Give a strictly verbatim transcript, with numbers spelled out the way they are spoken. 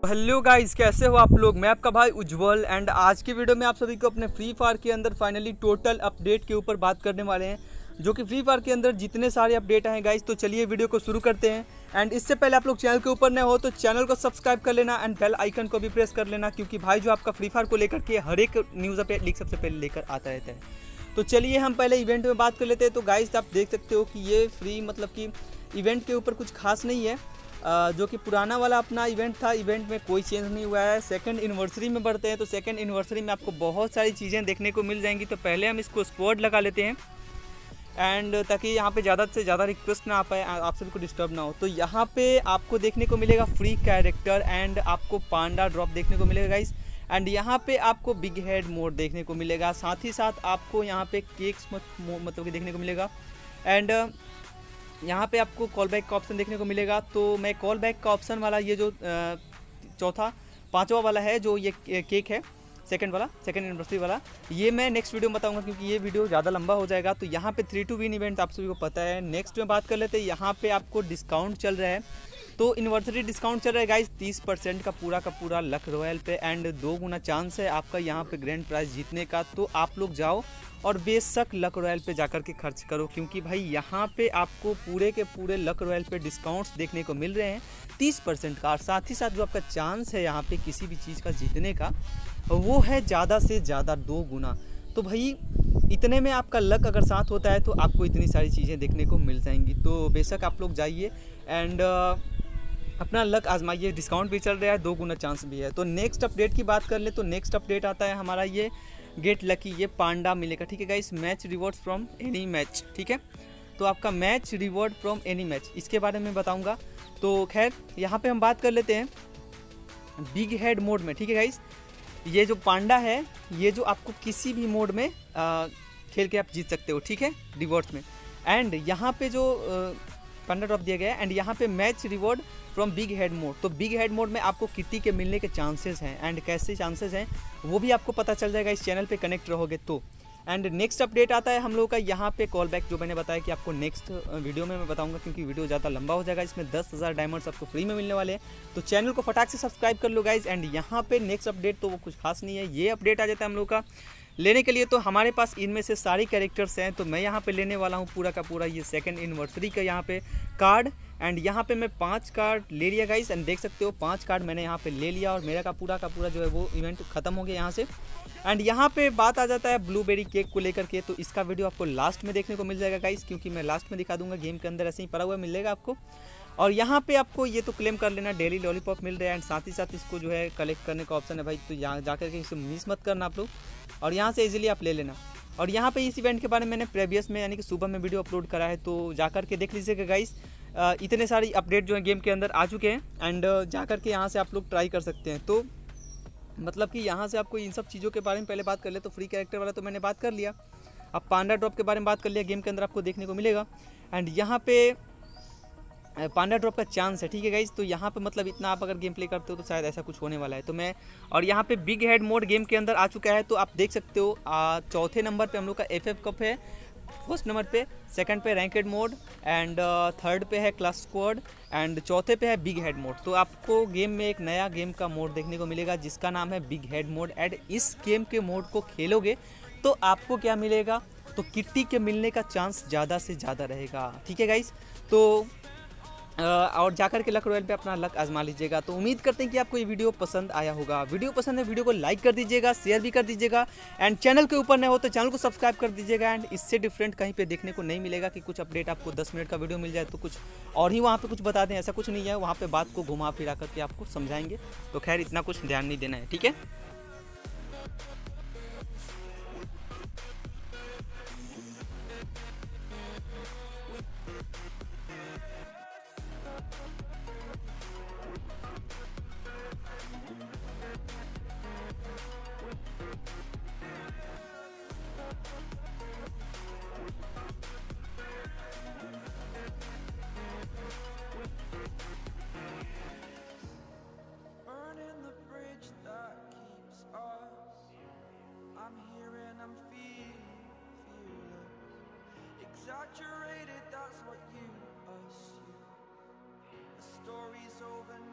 Hello guys, कैसे हो आप लोग। मैं आपका भाई उज्जवल एंड आज की वीडियो में आप सभी को अपने फ्री फायर के अंदर फाइनली टोटल अपडेट के ऊपर बात करने वाले हैं, जो कि फ्री फायर के अंदर जितने सारे अपडेट हैं गाइस। तो चलिए वीडियो को शुरू करते हैं। एंड इससे पहले आप लोग चैनल के ऊपर नए हो तो चैनल को सब्सक्राइब कर लेना एंड बेल आइकन को भी प्रेस कर लेना, क्योंकि भाई जो आपका फ्री फायर को लेकर के हर एक न्यूज़ अपडेट लीक सबसे पहले लेकर आता रहता है। तो चलिए हम पहले इवेंट में बात कर लेते हैं। तो गाइस आप देख सकते हो कि ये फ्री मतलब कि इवेंट के ऊपर कुछ खास नहीं है, जो कि पुराना वाला अपना इवेंट था। इवेंट में कोई चेंज नहीं हुआ है। सेकंड एनिवर्सरी में बढ़ते हैं तो सेकंड एनिवर्सरी में आपको बहुत सारी चीज़ें देखने को मिल जाएंगी। तो पहले हम इसको स्क्वाड लगा लेते हैं एंड ताकि यहाँ पे ज़्यादा से ज़्यादा रिक्वेस्ट ना आ पाए, आप सभी को डिस्टर्ब ना हो। तो यहाँ पे आपको देखने को मिलेगा फ्री कैरेक्टर एंड आपको पांडा ड्रॉप देखने को मिलेगा गाइस। एंड यहाँ पे आपको बिग हेड मोड देखने को मिलेगा, साथ ही साथ आपको यहाँ पे केक्स मतलब कि देखने को मिलेगा। एंड यहाँ पे आपको कॉल बैक का ऑप्शन देखने को मिलेगा। तो मैं कॉल बैक का ऑप्शन वाला ये जो चौथा पांचवा वाला है, जो ये केक है सेकंड वाला, सेकंड एनिवर्सरी वाला, ये मैं नेक्स्ट वीडियो में बताऊंगा, क्योंकि ये वीडियो ज़्यादा लंबा हो जाएगा। तो यहाँ पे थ्री टू विन इवेंट आप सभी को पता है। नेक्स्ट में बात कर लेते हैं, यहाँ पे आपको डिस्काउंट चल रहा है। तो एनिवर्सरी डिस्काउंट चल रहा है गाइस तीस परसेंट का पूरा का पूरा लक रॉयल पे। एंड दो गुना चांस है आपका यहाँ पे ग्रैंड प्राइज जीतने का। तो आप लोग जाओ और बेशक लक रॉयल पे जाकर के खर्च करो, क्योंकि भाई यहाँ पे आपको पूरे के पूरे लक रॉयल पे डिस्काउंट्स देखने को मिल रहे हैं तीस परसेंट का। और साथ ही साथ जो आपका चांस है यहाँ पे किसी भी चीज़ का जीतने का, वो है ज़्यादा से ज़्यादा दो गुना। तो भाई इतने में आपका लक अगर साथ होता है तो आपको इतनी सारी चीज़ें देखने को मिल जाएंगी। तो बेशक आप लोग जाइए एंड अपना लक आजमाइए। डिस्काउंट भी चल रहा है, दो गुना चांस भी है। तो नेक्स्ट अपडेट की बात कर ले तो नेक्स्ट अपडेट आता है हमारा ये गेट लकी, ये पांडा मिलेगा, ठीक है guys. Match rewards from any match, ठीक है। तो आपका match reward from any match, इसके बारे में बताऊंगा। तो खैर यहाँ पे हम बात कर लेते हैं बिग हेड मोड में, ठीक है गाइस। ये जो पांडा है, ये जो आपको किसी भी मोड में आ, खेल के आप जीत सकते हो, ठीक है, रिवॉर्ड्स में। एंड यहाँ पे जो पांडा ड्रॉप दिया गया है, एंड यहाँ पे match reward from big head mode. तो बिग हेड मोड में आपको किट्टी के मिलने के चांसेस हैं, एंड कैसे चांसेस हैं वो भी आपको पता चल जाएगा इस चैनल पे कनेक्ट रहोगे तो। एंड नेक्स्ट अपडेट आता है हम लोग का यहाँ पे कॉल बैक, जो मैंने बताया कि आपको नेक्स्ट वीडियो में मैं बताऊंगा, क्योंकि वीडियो ज़्यादा लंबा हो जाएगा। इसमें दस हज़ार डायमंड्स आपको फ्री में मिलने वाले हैं। तो चैनल को फटाक से सब्सक्राइब कर लो गाइज। एंड यहाँ पे नेक्स्ट अपडेट तो वो कुछ खास नहीं है, ये अपडेट आ जाता है हम लोग का लेने के लिए। तो हमारे पास इनमें से सारी कैरेक्टर्स हैं। तो मैं यहाँ पे लेने वाला हूँ पूरा का पूरा ये सेकंड एनिवर्सरी का यहाँ पे कार्ड। एंड यहाँ पे मैं पांच कार्ड ले लिया गाइस, एंड देख सकते हो पांच कार्ड मैंने यहाँ पे ले लिया और मेरा का पूरा का पूरा जो है वो इवेंट खत्म हो गया यहाँ से। एंड यहाँ पे बात आ जाता है ब्लूबेरी केक को लेकर के। तो इसका वीडियो आपको लास्ट में देखने को मिल जाएगा गाइस, क्योंकि मैं लास्ट में दिखा दूंगा। गेम के अंदर ऐसे ही पड़ा हुआ मिलेगा आपको। और यहाँ पे आपको ये तो क्लेम कर लेना, डेली लॉलीपॉप मिल रहा है। एंड साथ ही साथ इसको जो है कलेक्ट करने का ऑप्शन है भाई, तो यहाँ जाकर के इसे मिस मत करना आप लोग, और यहाँ से इजीली आप ले लेना। और यहाँ पे इस इवेंट के बारे में मैंने प्रीवियस में यानी कि सुबह में वीडियो अपलोड करा है, तो जाकर के देख लीजिएगा गाइस। इतने सारी अपडेट जो है गेम के अंदर आ चुके हैं, एंड जाकर के यहाँ से आप लोग ट्राई कर सकते हैं। तो मतलब कि यहाँ से आपको इन सब चीज़ों के बारे में पहले बात कर ले। तो फ्री कैरेक्टर वाला तो मैंने बात कर लिया, अब पांडा ड्रॉप के बारे में बात कर लिया, गेम के अंदर आपको देखने को मिलेगा। एंड यहाँ पे पांडा ड्रॉप का चांस है, ठीक है गाइज। तो यहाँ पे मतलब इतना आप अगर गेम प्ले करते हो तो शायद ऐसा कुछ होने वाला है। तो मैं और यहाँ पे बिग हेड मोड गेम के अंदर आ चुका है। तो आप देख सकते हो चौथे नंबर पे हम लोग का एफ एफ कप है, फर्स्ट नंबर पे, सेकंड पे रैंकेड मोड, एंड थर्ड पे है क्लास स्क्वाड, एंड चौथे पे है बिग हेड मोड। तो आपको गेम में एक नया गेम का मोड देखने को मिलेगा जिसका नाम है बिग हेड मोड। एंड इस गेम के मोड को खेलोगे तो आपको क्या मिलेगा, तो किट्टी के मिलने का चांस ज़्यादा से ज़्यादा रहेगा, ठीक है गाइज। तो और जाकर के लक रॉयल पे अपना लक आजमा लीजिएगा। तो उम्मीद करते हैं कि आपको ये वीडियो पसंद आया होगा। वीडियो पसंद है वीडियो को लाइक कर दीजिएगा, शेयर भी कर दीजिएगा। एंड चैनल के ऊपर नए हो तो चैनल को सब्सक्राइब कर दीजिएगा। एंड इससे डिफरेंट कहीं पे देखने को नहीं मिलेगा कि कुछ अपडेट आपको दस मिनट का वीडियो मिल जाए तो कुछ और ही वहाँ पर कुछ बता दें, ऐसा कुछ नहीं है। वहाँ पर बात को घुमा फिरा करके आपको समझाएंगे। तो खैर इतना कुछ ध्यान नहीं देना है, ठीक है। Exaggerated, that's what you assume. The story's over